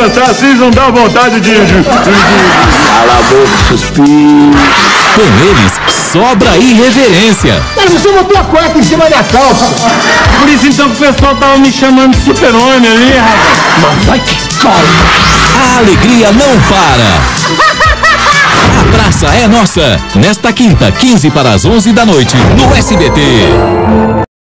dançar assim, não dá vontade de... Cala a boca, suspiro. Com eles, sobra irreverência. Mas você botou a cueca em cima da calça. Por isso então que o pessoal tava me chamando de super-homem ali, rapaz. Mas vai que calma. A alegria não para. A praça é nossa. Nesta quinta, 15 para as 11 da noite, no SBT.